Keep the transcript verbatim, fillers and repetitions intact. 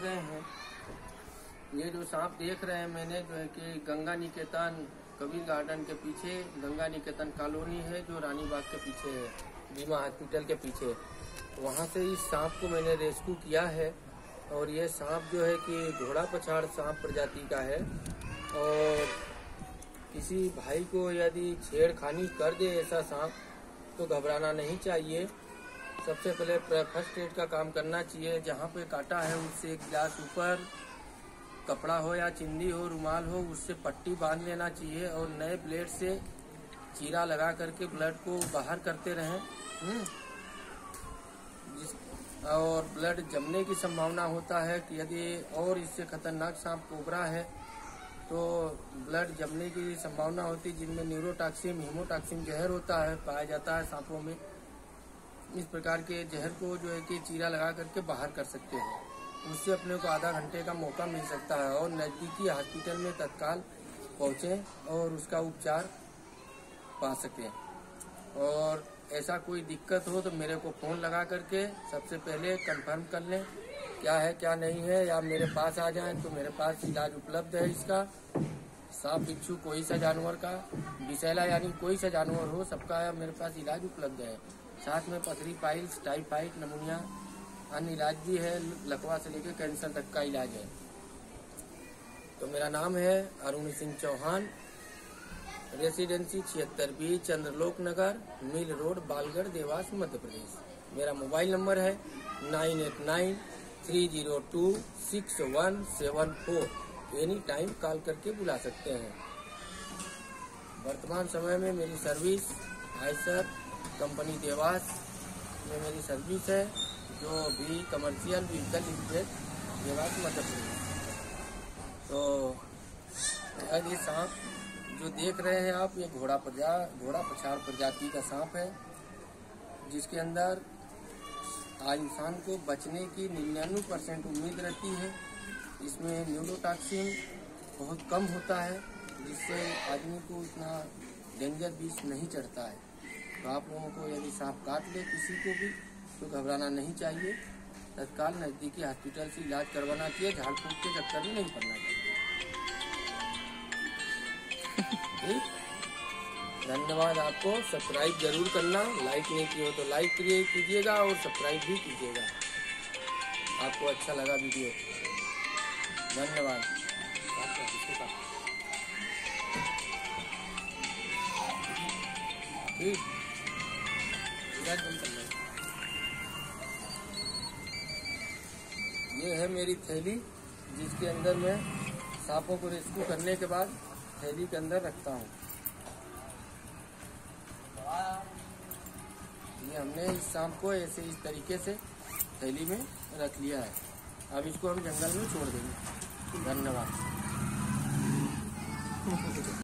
गए हैं। ये जो सांप देख रहे हैं मैंने जो है कि गंगा निकेतन कबीर गार्डन के पीछे गंगा निकेतन कॉलोनी है जो रानी बाग के पीछे है, बीमा हॉस्पिटल के पीछे। वहाँ से इस सांप को मैंने रेस्क्यू किया है और ये सांप जो है कि घोड़ा पछाड़ सांप प्रजाति का है। और किसी भाई को यदि छेड़खानी कर दे ऐसा सांप तो घबराना नहीं चाहिए। सबसे पहले फर्स्ट एड का काम करना चाहिए। जहाँ पे काटा है उससे एक गिलास ऊपर कपड़ा हो या चिंदी हो, रुमाल हो, उससे पट्टी बांध लेना चाहिए और नए ब्लेड से चीरा लगा करके ब्लड को बाहर करते रहें। जिस और ब्लड जमने की संभावना होता है कि यदि और इससे खतरनाक सांप कोबरा है तो ब्लड जमने की संभावना होती है, जिनमें न्यूरोटॉक्सिन हीमोटॉक्सिन जहर होता है, पाया जाता है सांपों में। इस प्रकार के जहर को जो है कि चीरा लगा करके बाहर कर सकते हैं। उससे अपने को आधा घंटे का मौका मिल सकता है और नज़दीकी हॉस्पिटल में तत्काल पहुँचें और उसका उपचार पा सकें। और ऐसा कोई दिक्कत हो तो मेरे को फ़ोन लगा करके सबसे पहले कंफर्म कर लें क्या है क्या नहीं है, या मेरे पास आ जाएं तो मेरे पास इलाज उपलब्ध है इसका। सांप बिच्छू कोई सा जानवर का, विषैला यानी कोई सा जानवर हो, सबका मेरे पास इलाज उपलब्ध है। साथ में पथरी, पाइल्स, टाइफाइड, नमूनिया, अन्य इलाज भी है। लकवा से लेकर कैंसर तक का इलाज है। तो मेरा नाम है अरुण सिंह चौहान, रेसिडेंसी छिहत्तर B Chandralok Nagar, mill road, Balgarh, Dewas, Madhya Pradesh. मेरा मोबाइल नंबर है nine eight nine three zero two six one seven four. Any time call करके बुला सकते हैं। वर्तमान समय में मेरी सर्विस आयसर कंपनी देवास में मेरी सर्विस है, जो भी commercial vehicle limited Dewas Madhya Pradesh. तो ये सांप जो देख रहे हैं आप, ये घोड़ा प्रजा घोड़ा पछाड़ प्रजाति का सांप है, जिसके अंदर आज इंसान को बचने की निन्यानवे परसेंट उम्मीद रहती है। इसमें न्यूरोटॉक्सिन बहुत कम होता है, जिससे आदमी को इतना डेंजर विष नहीं चढ़ता है। तो आप लोगों को यदि सांप काट ले किसी को भी तो घबराना नहीं चाहिए, तत्काल नज़दीकी हॉस्पिटल से इलाज करवाना चाहिए। झाड़ फूक के चक्कर में नहीं पड़ना चाहिए। ठीक, धन्यवाद। आपको सब्सक्राइब जरूर करना, लाइक नहीं किया हो तो लाइक करिए कीजिएगा और सब्सक्राइब भी कीजिएगा। आपको अच्छा लगा वीडियो, धन्यवाद। ठीक, ये है मेरी थैली, जिसके अंदर मैं सांपों को रेस्क्यू करने के बाद थैली के अंदर रखता हूँ। ये हमने इस सांप को ऐसे इस तरीके से थैली में रख लिया है। अब इसको हम जंगल में छोड़ देंगे। धन्यवाद।